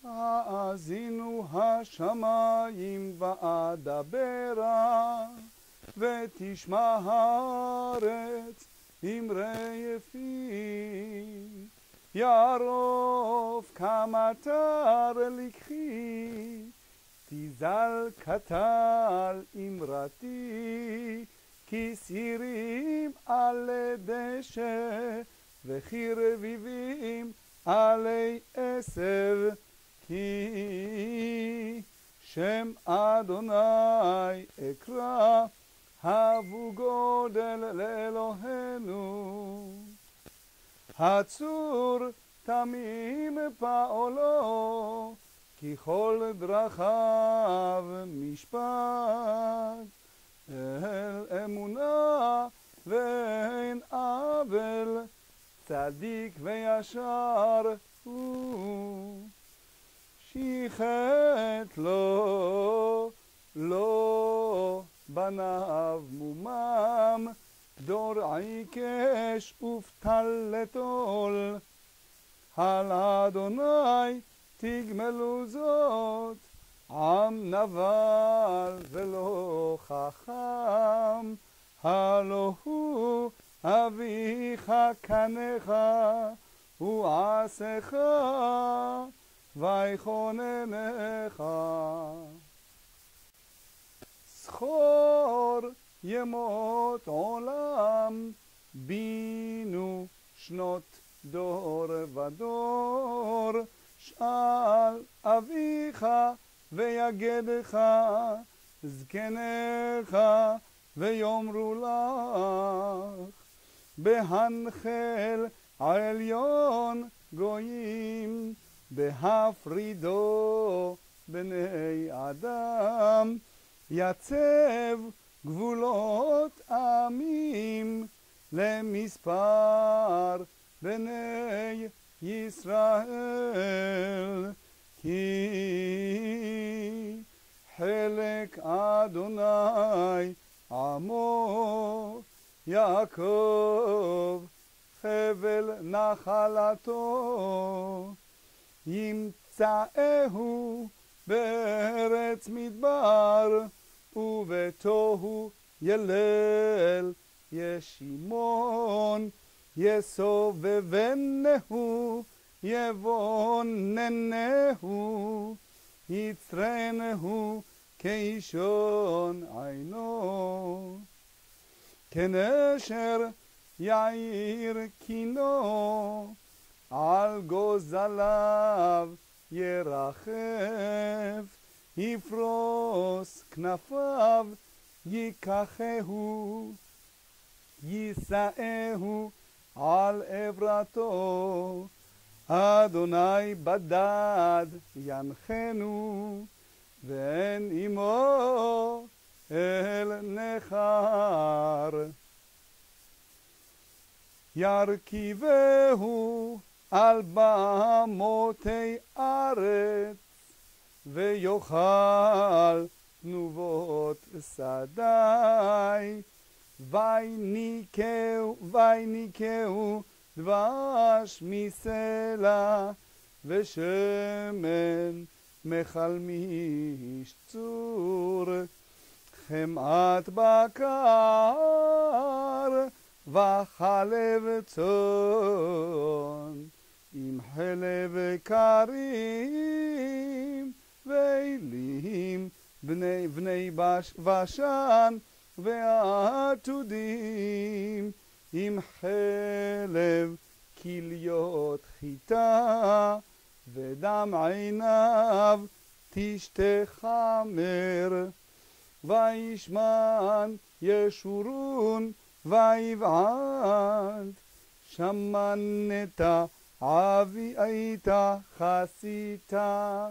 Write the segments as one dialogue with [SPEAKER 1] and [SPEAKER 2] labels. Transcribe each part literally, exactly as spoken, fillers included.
[SPEAKER 1] האזינו השמיים ואדברה, ותשמע הארץ אמרי יפי. יערוף כמטר לקחי, תזל כתל אמרתי, כי סירים עלי דשא, וכי רביבים עלי עשב, כי שם אדוני אקרא, הבו גודל לאלוהינו. הצור תמים פעולו, כי כל דרכיו משפט. אל אמונה ואין עוול, צדיק וישר הוא. שיחת לו, לא בניו מומם, דור עיקש ופתל לטול. על אדוני תגמלו זאת, עם נבל ולא חכם. הלא הוא אביך קנך, ועשך ויכוננך. זכור ימות עולם, בינו שנות דור ודור. שאל אביך ויגדך, זקניך ויאמרו לך. בהנחל עליון גויים, בהפרידו בני אדם. יצב גבולות עמים, למספר בני ישראל. כי חלק אדוני עמו, יעקב חבל נחלתו. ימצאהו בארץ מדבר, ובתוהו ילל ישימון. יסובבנהו יבוננהו, יצרנהו כאישון עינו. כנשר יאיר קינו, על גוזליו ירחף. יפרוס כנפיו ייקחהו, יישאהו על עברתו. אדוני בדד ינחנו, ואין עמו אל נכר. ירכיבהו על במותי ארץ, ויאכל תנובות שדי. ויניקהו, ויניקהו דבש מסלע, ושמן מחלמיש צור. חמאת בקר וחלב צאן, עם חלב קרים ואלים, בני בני בשן ועתודים. עם חלב כליות חיטה, ודם עיניו תשתה חמר. וישמן ישורון ויבעט, שמנת אבי הייתה חסיתה.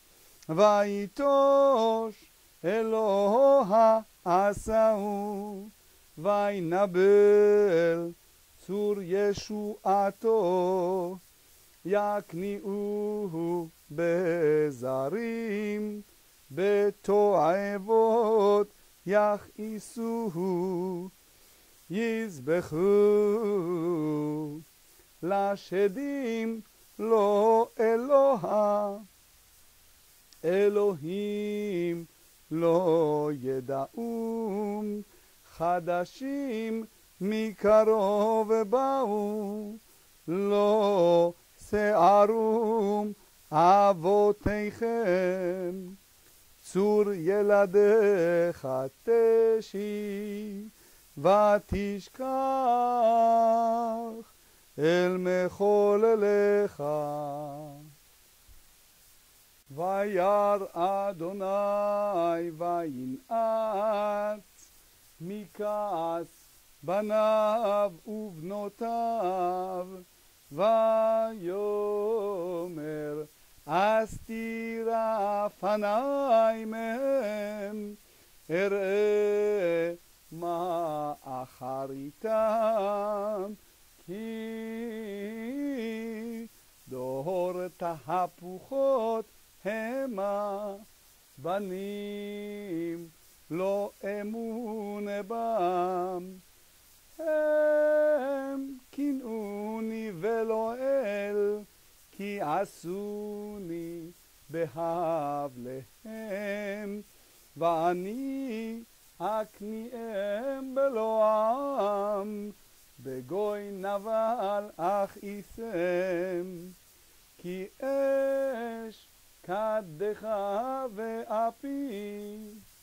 [SPEAKER 1] ויטוש אלוה עשהו, וינבל צור ישועתו. יקניעוהו בזרים, בתועבות יכעיסוהו. יזבחו לשדים לא אלוה, אלוהים לא ידעום, חדשים מקרוב באו, לא שערום אבותיכם, צור ילדיך תשי, ותשכח אל מחולליך. וירא אדוני וינעץ מכעס בניו ובנותיו, ויאמר אסתירה פני מהם, אראה מה אחריתם, כי דור תהפוכות המה, בנים לא אמון בם. הם קינאוני ולא אל, כי עשוני בהבליהם, ואני אקניאם בלא עם, בגוי נבל אכעיסם. כי אש קדך ואפי,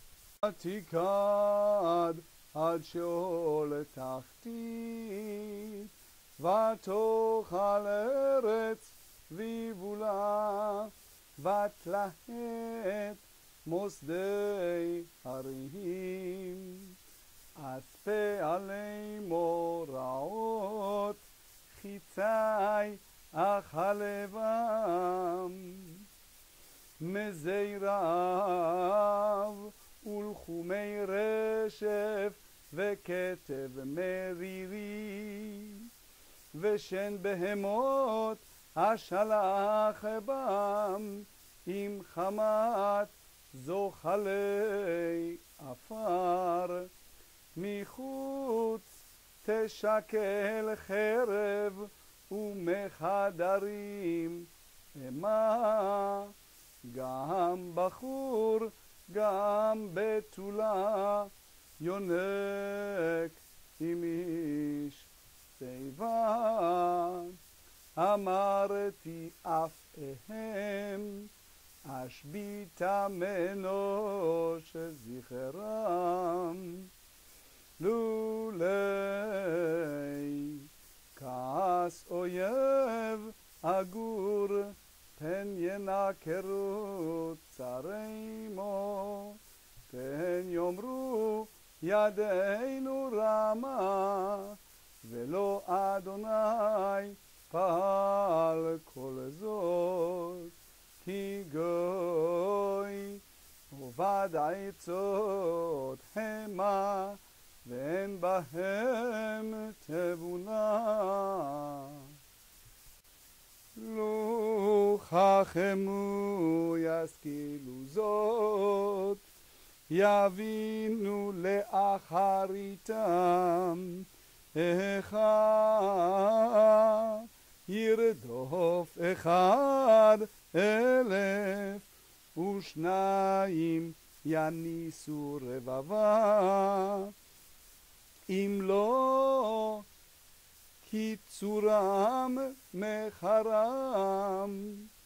[SPEAKER 1] תיקד עד שאול תחתית, ותאכל ארץ ויבולה, ותלהט מוסדי הרים. אספה עלי מוראות, חיצי אכלבם, מזי רעב ולחומי רשף וכתב מרירי, ושן בהמות אשלח בם, עם חמת זוחלי עפר. מחוץ תשקל חרב ומחדרים המה, גם בחור גם בתולה יונק עם איש שיבה. אמרתי אף אהם, אשביתה מנוש זכרם, לולי כעס אויב אגור, פן ינקרו צרימו, פן יאמרו ידינו רמה, ולא אדוני פעל כל זאת. כי גוי עובד עצות המה, ואין בהם תבונה. לו חכמו ישכילו זאת, יבינו לאחריתם. אחד ירדוף אחד אלף, ושניים יניסו רבבה. אם לא קיצורם מחרם,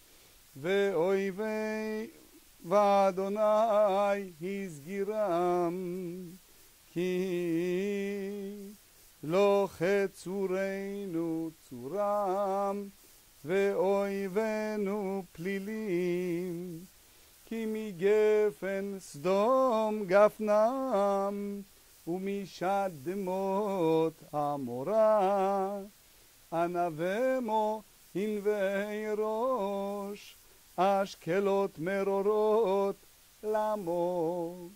[SPEAKER 1] ואויבי ואדוני הסגירם. כי לא חצורנו צורם, ואויבינו פלילים. כי מגפן סדום גפנם, ומשד דמות עמורה. ענבמו ענבי ראש, אשקלות מרורות למו.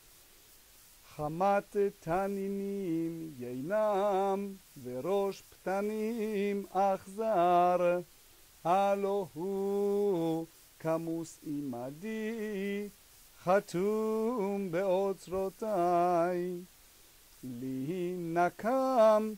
[SPEAKER 1] חמת תנינים יינם, וראש פתנים אכזר. הלא הוא כמוס עמדי, חתום באוצרותי. לי נקם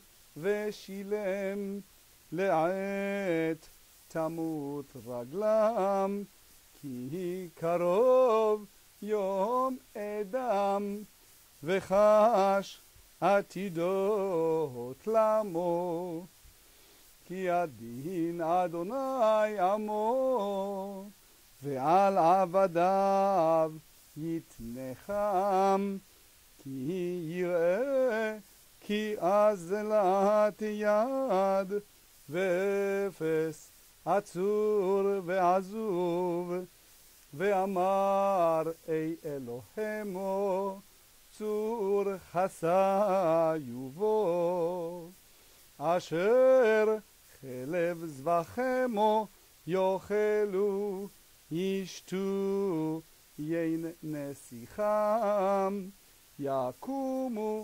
[SPEAKER 1] ושילם, לעת תמות רגלם. כי קרוב יום אדם, וחש עתידות למו, כי הדין אדוני עמו, ועל עבדיו יתנחם, כי יראה כי אזלת יד, ואפס עצור ועזוב, ואמר אי אלוהימו צור חסיובו, אשר חלב זבחמו יאכלו, ישתו יין נסיכם, יקומו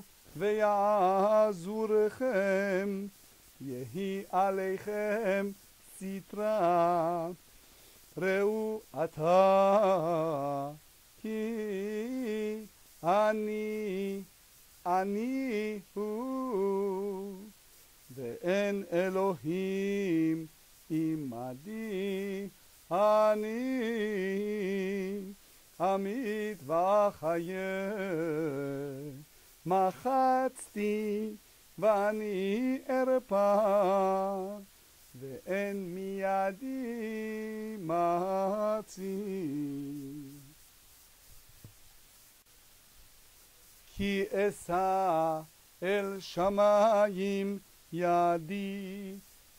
[SPEAKER 1] ויעזורכם, יהי עליכם סטרה. ראו עתה כי אני, אני הוא, ואין אלוהים עמדי. אני אמית ואחיה, מחצתי ואני ארפא, ואין מידי מציל. כי אשא אל שמיים ידי,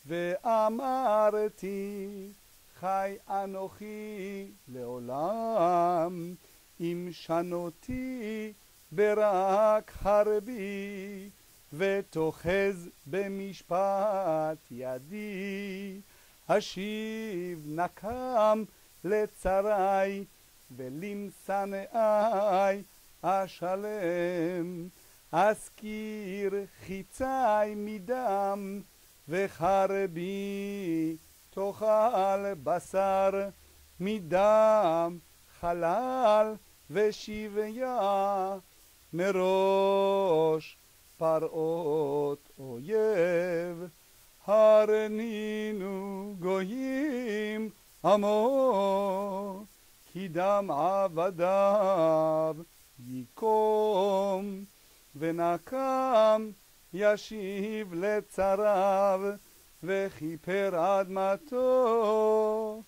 [SPEAKER 1] ואמרתי חי אנוכי לעולם, אם שנותי ברק חרבי, ותאחז במשפט ידי. אשיב נקם לצרי, ולמשנאי אשלם. אזכיר חיצי מדם, וחרבי תאכל בשר, מדם חלל ושביה, מראש פרעות אויב. הרנינו גויים עמו, כי דם עבדיו יקום, ונקם ישיב לצריו, וכיפר אדמתו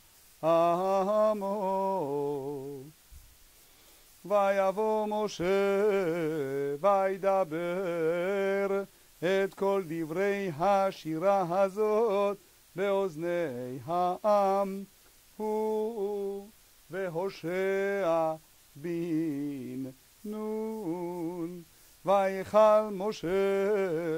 [SPEAKER 1] עמו. ויבוא משה וידבר את כל דברי השירה הזאת באוזני העם, הוא והושע בן נון. ויכל משה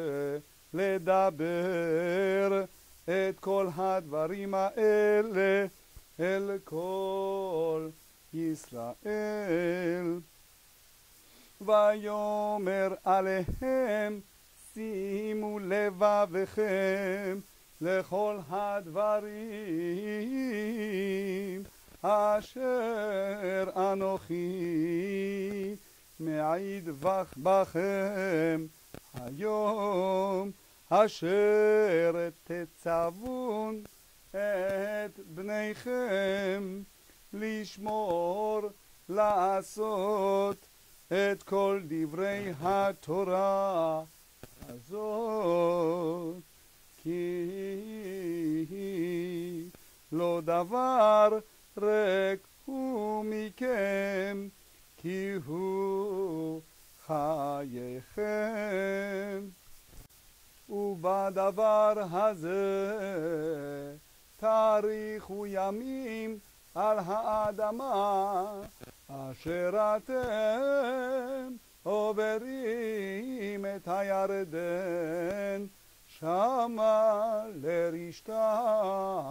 [SPEAKER 1] לדבר את כל הדברים האלה אל כל ישראל. ויאמר עליהם, שימו לבבכם לכל הדברים אשר אנוכי מעיד בכם היום, אשר תצוון את בניכם לשמור לעשות את כל דברי התורה הזאת, כי לא דבר ריק הוא מכם, כי הוא חייכם. ובדבר הזה תאריכו ימים על האדמה אשר אתם עוברים את הירדן שמה לרשתה.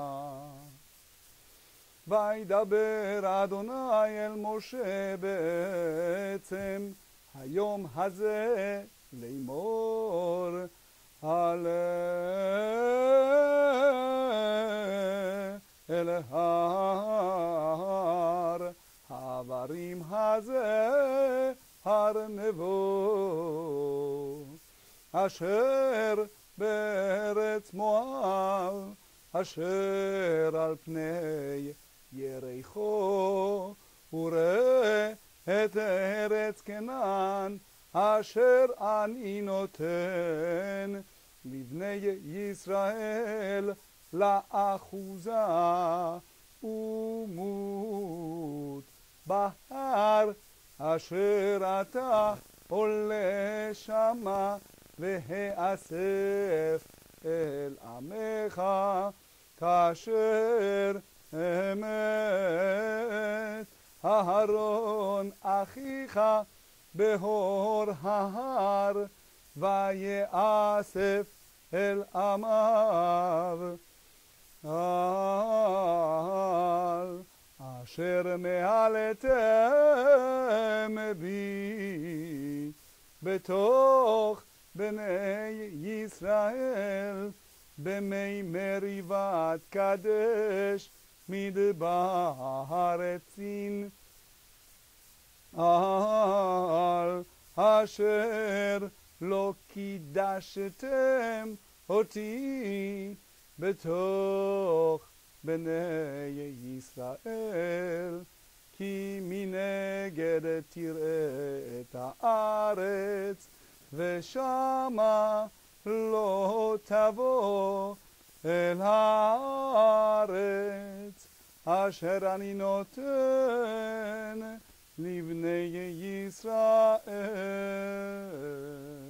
[SPEAKER 1] וידבר אדוני אל משה בעצם היום הזה לאמור, עלה אל ההר העברים הזה, הר נבו, אשר בארץ מואב, אשר על פני יריחו וראה את ארץ כנען אשר אני נותן לבני ישראל לאחוזה ומות בהר אשר אתה עולה שמה והאסף אל עמך כאשר אמת אהרון אחיך בהור ההר ויאסף אל עמיו על אשר מעלתם בי בתוך בני ישראל במי מריבת קדש מדבר צין על אשר לא קידשתם אותי בתוך בני ישראל כי מנגד תראה את הארץ ושמה לא תבוא אל הארץ אשר אני נותן לבני ישראל